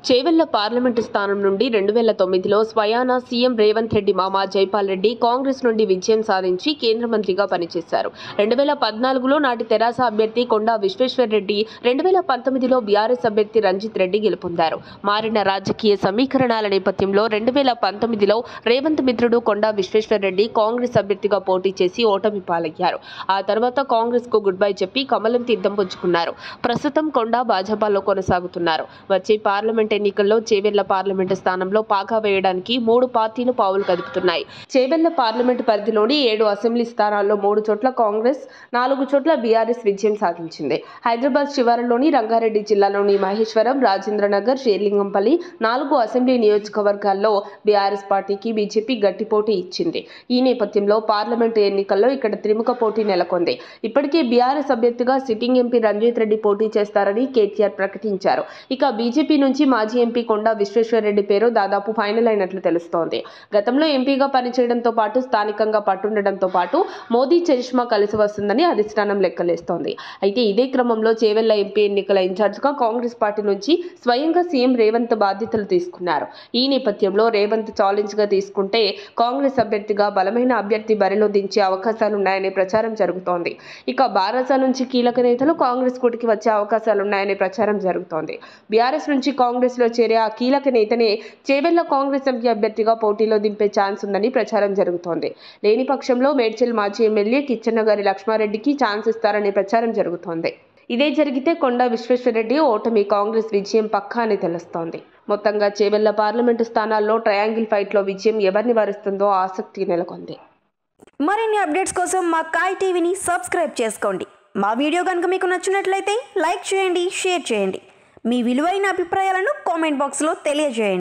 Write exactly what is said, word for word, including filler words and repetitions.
Chevella parliament స్థానం నుండి రెండు వేల తొమ్మిదిలో స్వయానా సీఎం రేవంత్ రెడ్డి మామ జైపాల్ రెడ్డి కాంగ్రెస్ నుండి విజయం సాధించి కేంద్ర మంత్రిగా పనిచేశారు. రెండు వేల పద్నాలుగులో నాటి తెరాస అభ్యర్థి కొండా విశ్వేశ్వర్రెడ్డి, రెండు వేల పంతొమ్మిదిలో బీఆర్ఎస్ అభ్యర్థి రంజిత్ రెడ్డి గెలుపొందారు. మారిన రాజకీయ సమీకరణాల నేపథ్యంలో రెండు వేల పంతొమ్మిదిలో రేవంత్ మిత్రుడు కొండా విశ్వేశ్వర్రెడ్డి కాంగ్రెస్ అభ్యర్థిగా పోటీ చేసి ఓటమి పాలయ్యారు. ఆ తర్వాత కాంగ్రెస్ కు గుడ్ బై చెప్పి కమలం తీర్థం పుచ్చుకున్నారు. ప్రస్తుతం కొండా భాజపాలో కొనసాగుతున్నారు. వచ్చే పార్లమెంట్ ఎన్నికల్లో చేవెళ్ల పార్లమెంటు స్థానంలో పాగా వేయడానికి మూడు పార్టీలు పావులు కదుపుతున్నాయి. చేవెళ్ల పార్లమెంటు పరిధిలోని ఏడు అసెంబ్లీ స్థానాల్లో మూడు చోట్ల కాంగ్రెస్, నాలుగు చోట్ల బీఆర్ఎస్ విజయం సాధించింది. హైదరాబాద్ శివారులోని రంగారెడ్డి జిల్లాలోని మహేశ్వరం, రాజేంద్రనగర్, షేర్లింగంపల్లి నాలుగు అసెంబ్లీ నియోజకవర్గాల్లో బీఆర్ఎస్ పార్టీకి బీజేపీ గట్టి పోటీ ఇచ్చింది. ఈ నేపథ్యంలో పార్లమెంటు ఎన్నికల్లో ఇక్కడ త్రిముఖ పోటీ నెలకొంది. ఇప్పటికే బీఆర్ఎస్ అభ్యర్థిగా సిట్టింగ్ ఎంపీ రంజిత్ రెడ్డి పోటీ చేస్తారని కేటీఆర్ ప్రకటించారు. ఇక బీజేపీ నుంచి మాజీ ఎంపీ కొండా విశ్వేశ్వర్రెడ్డి పేరు దాదాపు ఫైనల్ అయినట్లు తెలుస్తోంది. గతంలో ఎంపీగా పనిచేయడంతో పాటు స్థానికంగా పట్టుండడంతో పాటు మోదీ చరిష్మా కలిసి వస్తుందని అధిష్టానం లెక్కలేస్తోంది. అయితే ఇదే క్రమంలో చేవెళ్ల ఎంపీ ఎన్నికల ఇన్ఛార్జిగా కాంగ్రెస్ పార్టీ నుంచి స్వయంగా సీఎం రేవంత్ బాధ్యతలు తీసుకున్నారు. ఈ నేపథ్యంలో రేవంత్ ఛాలెంజ్ గా తీసుకుంటే కాంగ్రెస్ అభ్యర్థిగా బలమైన అభ్యర్థి బరిలో దించే అవకాశాలున్నాయనే ప్రచారం జరుగుతోంది. ఇక బారాస నుంచి కీలక నేతలు కాంగ్రెస్ కూటికి వచ్చే అవకాశాలున్నాయనే ప్రచారం జరుగుతోంది. బీఆర్ఎస్ నుంచి కాంగ్రెస్ లో చేరే ఆ కీలక నేతనే చేవెళ్ల కాంగ్రెస్ ఎంపీ అభ్యర్థిగా పోటీలో దింపే ఛాన్స్ ఉందని ప్రచారం జరుగుతోంది. లేని పక్షంలో మేడ్చల్ మాజీ ఎమ్మెల్యే కిచ్చెన్నగారి లక్ష్మారెడ్డికి ఛాన్స్ ఇస్తారనే ప్రచారం జరుగుతోంది. ఇదే జరిగితే కొండా విశ్వేశ్వర్రెడ్డి ఓటమి, కాంగ్రెస్ విజయం పక్కా అని తెలుస్తోంది. మొత్తంగా చేవెళ్ల పార్లమెంటు స్థానాల్లో ట్రయాంగిల్ ఫైట్ లో విజయం ఎవరిని వరిస్తుందో ఆసక్తి నెలకొంది. మరిన్ని అప్డేట్స్ కోసం మా కాయ్ టీవీని సబ్స్క్రైబ్ చేసుకోండి. మా వీడియో కనుక మీకు నచ్చినట్లయితే లైక్ చేయండి, షేర్ చేయండి. మీ విలువైన అభిప్రాయాలను కామెంట్ బాక్స్లో తెలియజేయండి.